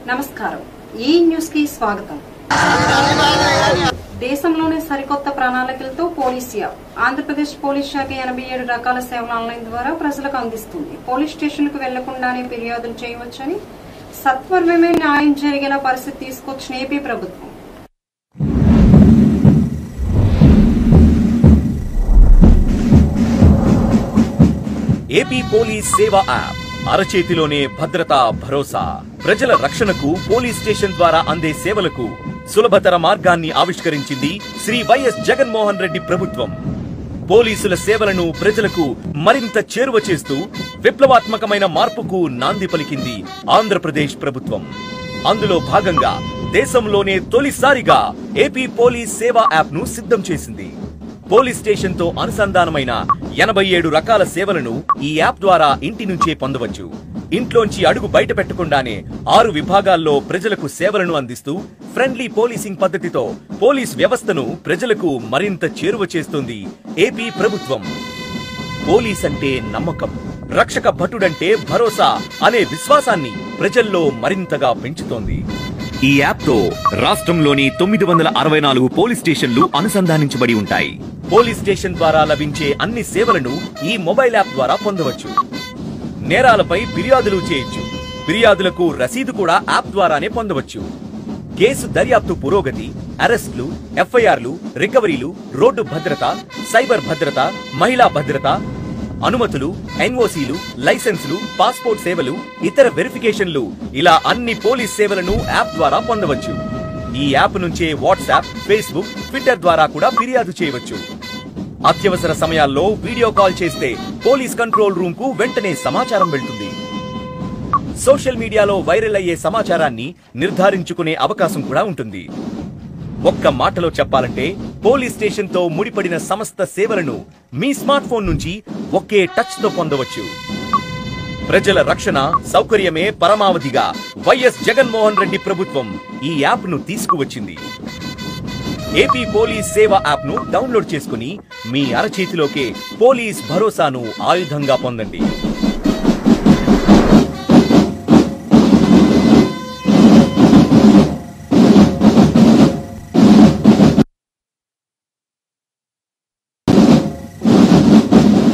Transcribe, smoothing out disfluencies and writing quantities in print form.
నమస్కారం ఈ న్యూస్ కి స్వాగతం దేశంలోనే సరికొత్త ప్రణాళికలతో పోలీస్ యాప్ ఆంధ్రప్రదేశ్ పోలీస్ శాఖ 87 రకాల సేవలు ఆన్లైన్ ద్వారా ప్రజలకు అందిస్తుంది పోలీస్ స్టేషన్ కు వెళ్లకుండానే ఫిర్యాదులు చేయవచ్చని సత్వరమే న్యాయం జరిగేలా పరిస్థితి తీసుకొచ్చిన ఏపీ ప్రభుత్వం ఏపీ పోలీస్ సేవ యాప్ అరచేతిలోనే భద్రతా భరోసా ప్రజల రక్షణకు పోలీస్ స్టేషన్ ద్వారా అందే సేవలకు సులభతర మార్గాన్ని ఆవిష్కరించింది శ్రీ వైఎస్ జగన్మోహన్ రెడ్డి ప్రభుత్వం. పోలీసుల సేవలను ప్రజలకు మరింత చేరువ చేస్తూ విప్లవాత్మకమైన మార్పుకు నాంది పలికింది ఆంధ్రప్రదేశ్ ప్రభుత్వం. అందులో భాగంగా దేశంలోనే తొలిసారిగా ఏపీ పోలీస్ సేవ యాప్ ను సిద్ధం చేసింది. పోలీస్ స్టేషన్ తో అనుసంధానమైన 87 రకాల సేవలను ఈ యాప్ ద్వారా ఇంటి నుంచే పొందవచ్చు. ఇంట్లోంచి అడుగు బయట పెట్టకుండానే 6 విభాగాల్లో ప్రజలకు సేవలను అందిస్తూ ఫ్రెండ్లీ పోలీసింగ్ పద్ధతితో పోలీస్ వ్యవస్థను ప్రజలకు మరింత చేరువ చేస్తోంది ఏపీ ప్రభుత్వం. పోలీస్ అంటే నమ్మకం, రక్షక భటుడంటే భరోసా అనే విశ్వాసాన్ని ప్రజల్లో మరింతగా పెంచుతోంది. ఈ యాప్ తో రాష్ట్రంలోని 964 పోలీస్ స్టేషన్లు అనుసంధానించబడి ఉంటాయి. పోలీస్ స్టేషన్ ద్వారా లభించే అన్ని సేవలను ఈ మొబైల్ యాప్ ద్వారా పొందవచ్చు. నేరాలపై ఫిర్యాదులు చేయొచ్చు. ఫిర్యాదులకు రసీదు కూడా యాప్ ద్వారానే పొందవచ్చు. కేసు దర్యాప్తు పురోగతి, అరెస్టులు, ఎఫ్ఐఆర్లు, రికవరీలు, రోడ్డు భద్రత, సైబర్ భద్రత, మహిళా భద్రత, అనుమతులు, ఎన్ఓసీలు, లైసెన్సులు, పాస్పోర్ట్ సేవలు, ఇతర వెరిఫికేషన్లు ఇలా అన్ని పోలీస్ సేవలను యాప్ ద్వారా పొందవచ్చు. ఈ యాప్ నుంచే వాట్సాప్, ఫేస్బుక్, ట్విట్టర్ ద్వారా కూడా ఫిర్యాదు చేయవచ్చు. అత్యవసర సమయాల్లో వీడియో కాల్ చేస్తే పోలీస్ కంట్రోల్ రూమ్ కు వెంటనే సమాచారం వెళ్తుంది. సోషల్ మీడియాలో వైరల్ అయ్యే సమాచారాన్ని నిర్ధారించుకునే అవకాశం కూడా ఉంటుంది. ఒక్క మాటలో చెప్పాలంటే పోలీస్ స్టేషన్ తో ముడిపడిన సమస్త సేవలను మీ స్మార్ట్ ఫోన్ నుంచి ఒకే టచ్ తో పొందవచ్చు. ప్రజల రక్షణ, సౌకర్యమే పరమావధిగా వైఎస్ జగన్మోహన్ రెడ్డి ప్రభుత్వం ఈ యాప్ ను తీసుకువచ్చింది. ఏపీ పోలీస్ సేవ యాప్ ను డౌన్లోడ్ చేసుకుని మీ అరచేతిలోకే పోలీస్ భరోసాను ఆయుధంగా పొందండి.